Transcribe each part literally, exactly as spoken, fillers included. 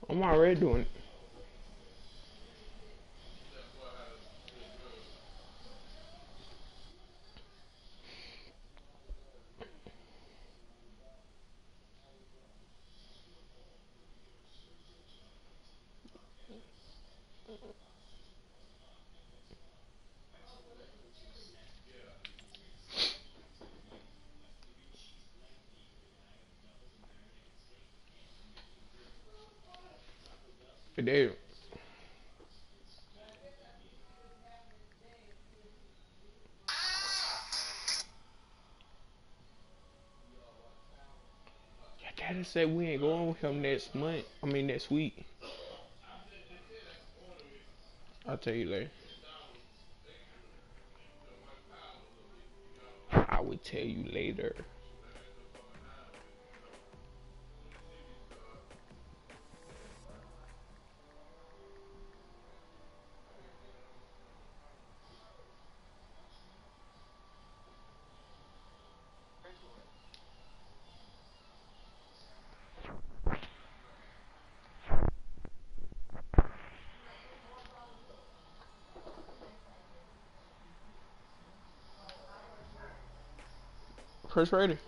I'm already doing it. They, Daddy said we ain't going with him next month. I mean next week. I'll tell you later. I will tell you later. Chris ready?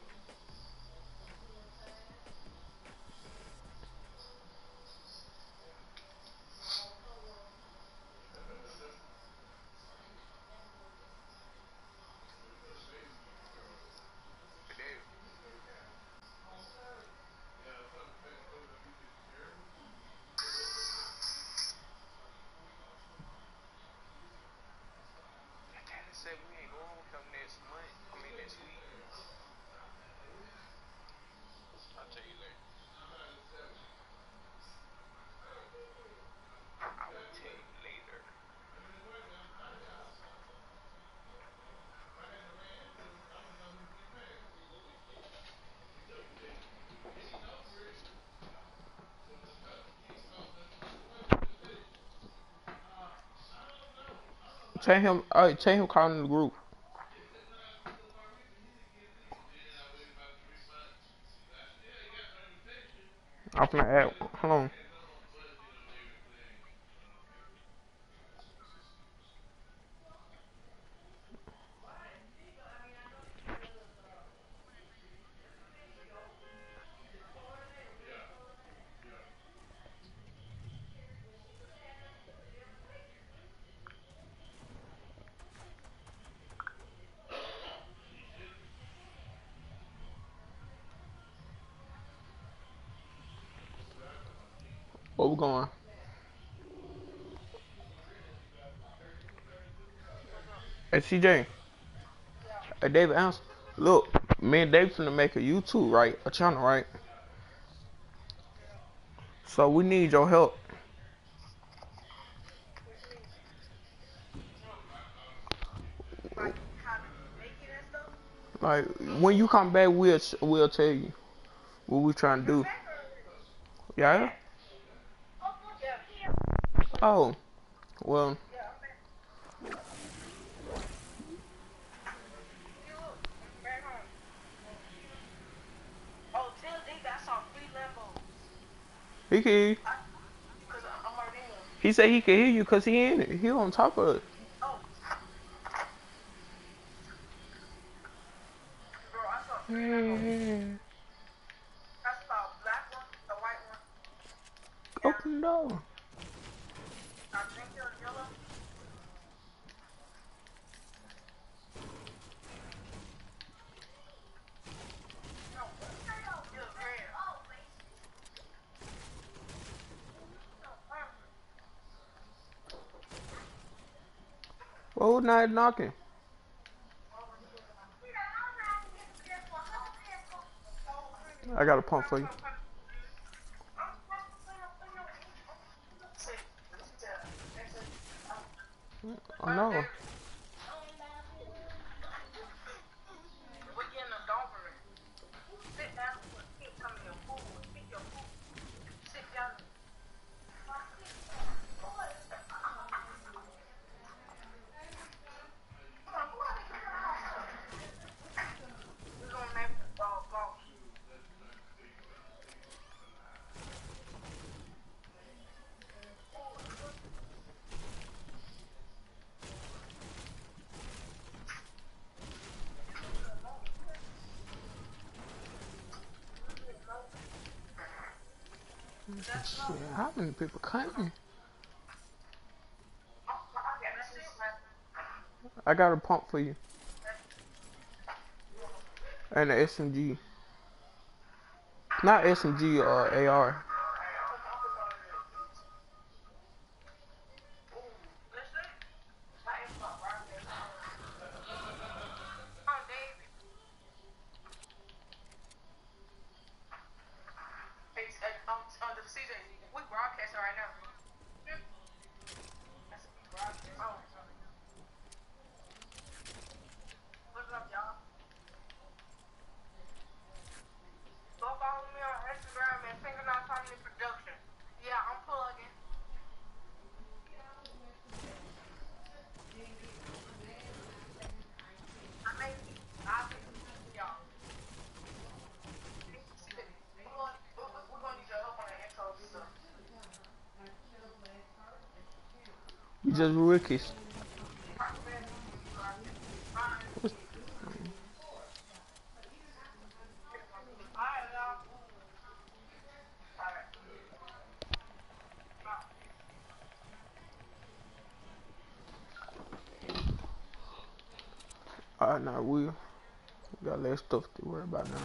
Daddy said we ain't going with him next month. I mean next week. I'll tell you later. I will tell you later. Tell him. Uh, tell him calling the group. I'm finna add. Hold on. Where we going? Hey C J. Hey David answer. Look, me and Dave finna make a YouTube, right? A channel, right? So we need your help. Like when you come back, we'll we'll tell you what we trying to do. Yeah. Oh, well. He can hear you. He said he can hear you because he in it. He on top of it. Yeah. Open the door. Well, who not knocking? I got a pump for you. I know. Shit, how many people coming? I got a pump for you. And an S M G. Not S M G, uh, A R. You just rookies. Alright, now we got less stuff to worry about now.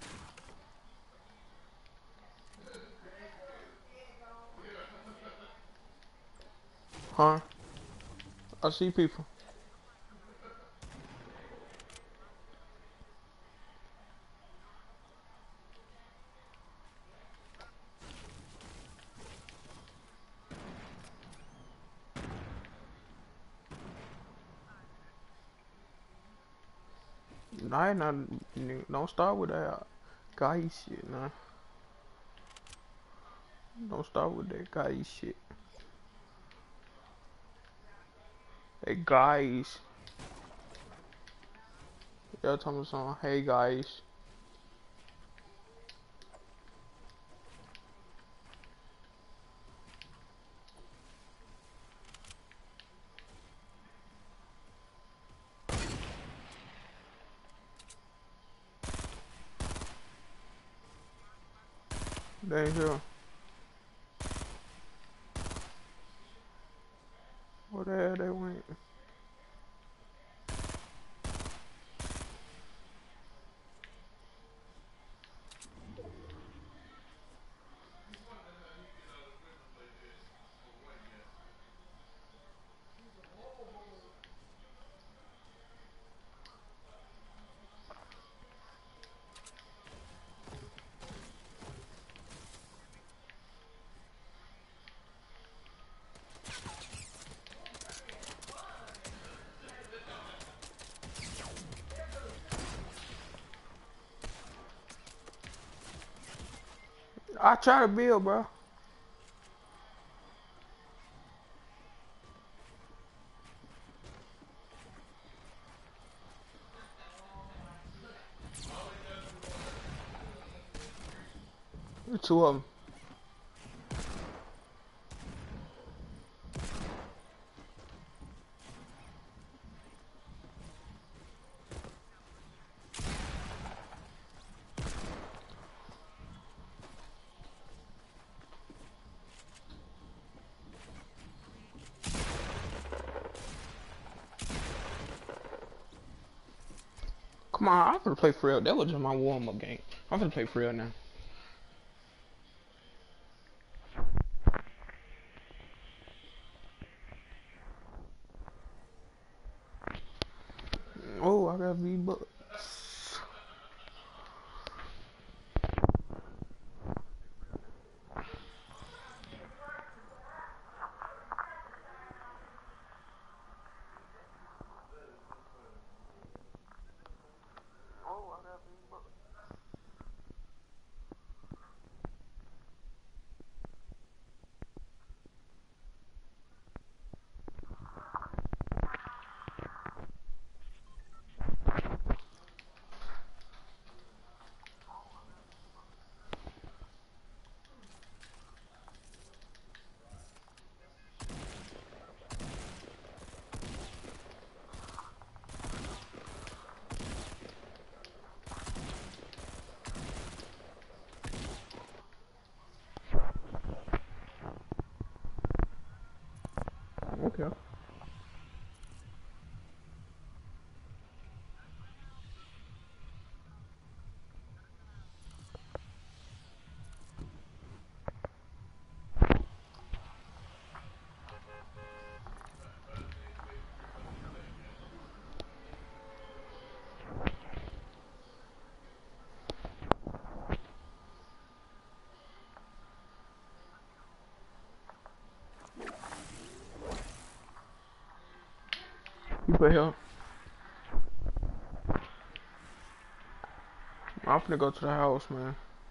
Huh? I see people. Nah, not, don't start with that guy shit, nah. Don't start with that guy shit. Hey guys. Y'all talking about something, hey guys. They ain't here. Where the hell they went? I try to build, bro. Two of them. Come on, I'm gonna play for real. That was just my warm-up game. I'm gonna play for real now. Oh, I got V-Bucks. Yeah. You put here. I'm finna go to the house, man.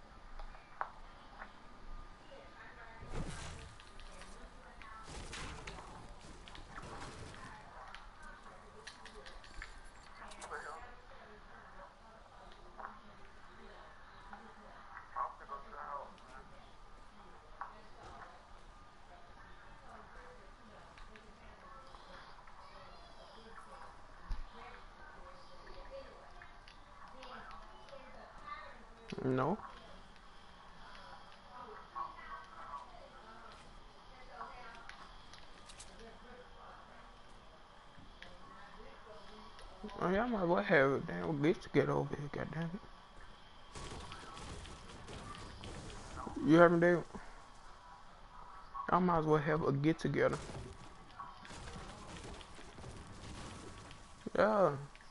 No. Oh yeah, I might as well have it. Damn, get to get over here. Goddamn it. You heard me, David? I might as well have a get together. Yeah.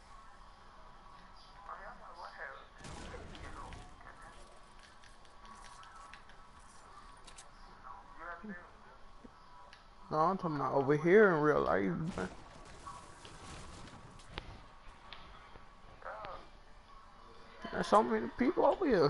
No, I'm talking about over here in real life, man. There's so many people over here.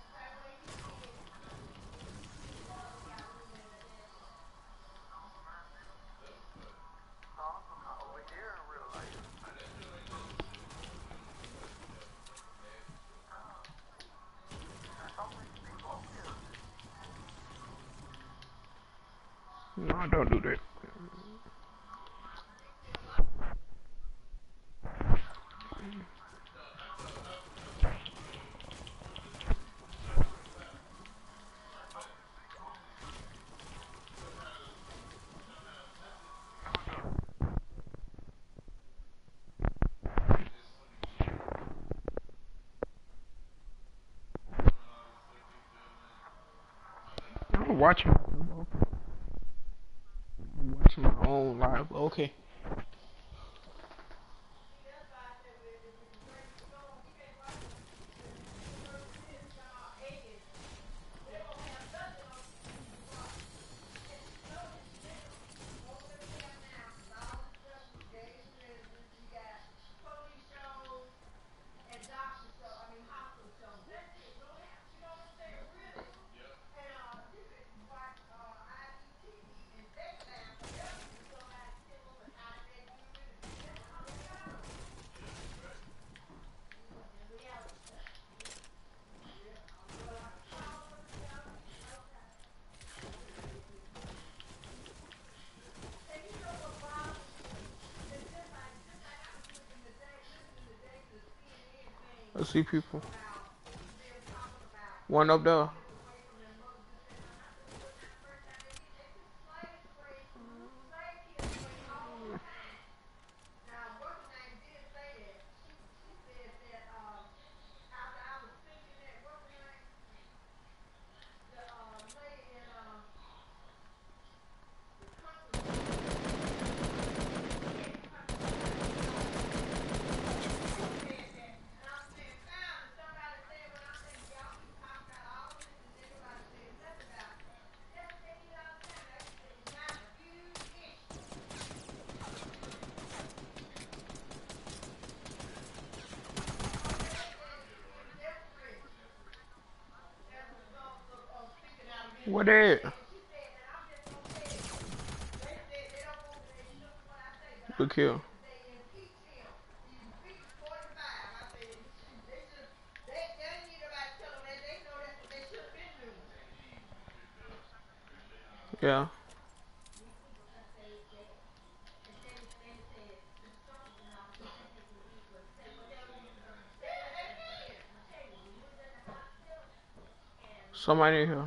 No, don't do that. I'm watching. I'm watching my own live. Okay. I see people. One up there. What that? Look here. Yeah. Somebody in here.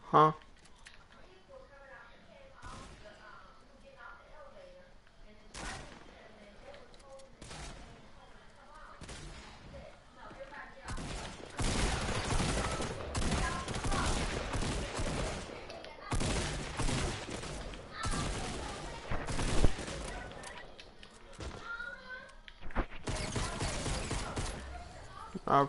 Huh? Uh,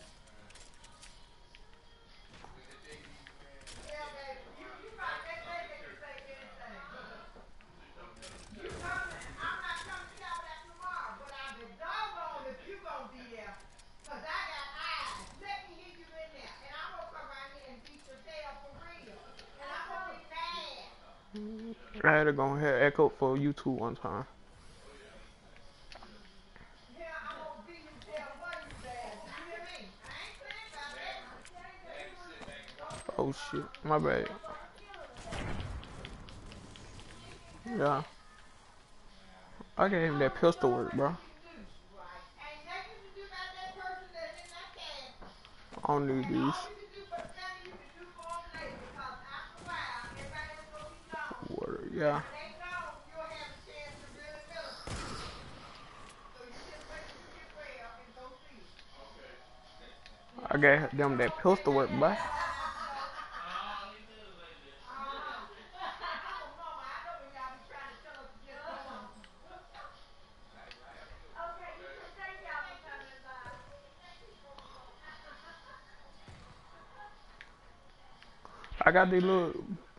I had to go ahead echo for YouTube one time. Oh shit, my bad. Yeah, I gave him that pistol work, bro. I don't need these. Water, yeah. I gave them that pistol work, boy. I got these little.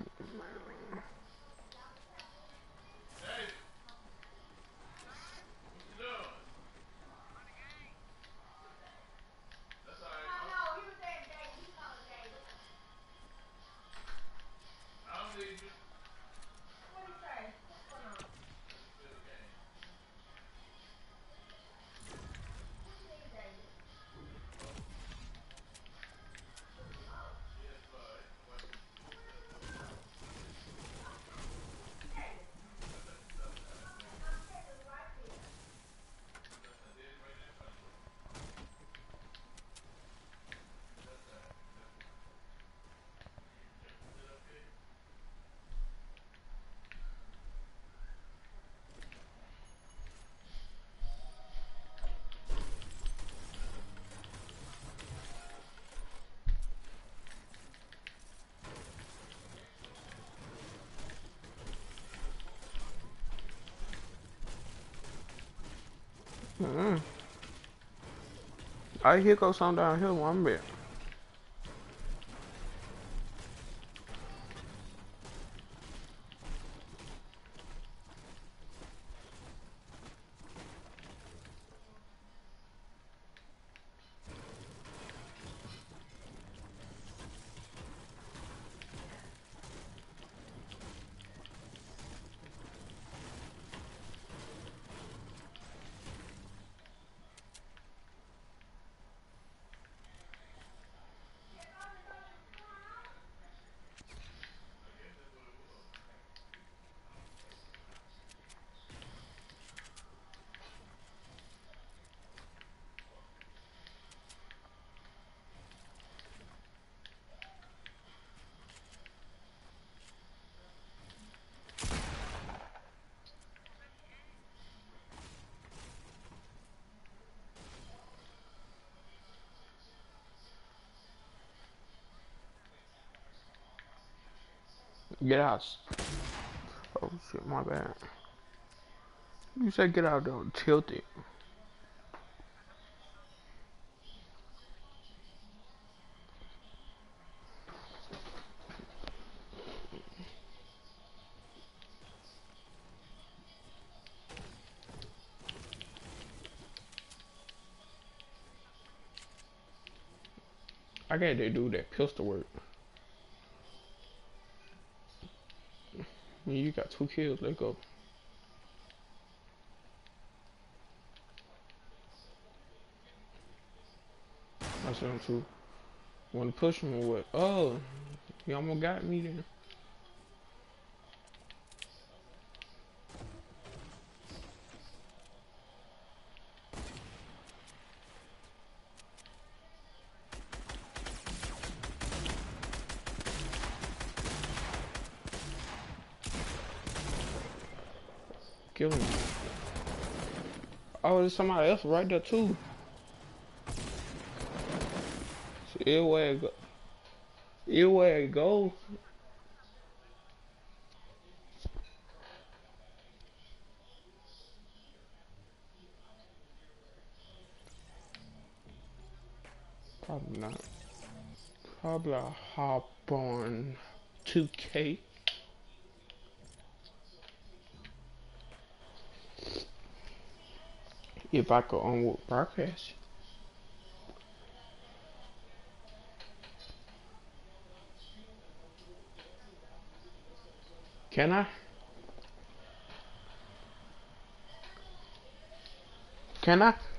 Mm-mm. I hear go some down here one bit. Get out. Oh shit, my bad. You said get out though, tilt it. I got to do that pistol work. You got two kills, let's go. I said him too. Wanna push me or what? Oh, he almost got me then. kill him. Oh, there's somebody else right there too. So either way it go, either way it goes. Probably not. Probably a hop on two K. If I could onward broadcast. Can I? Can I?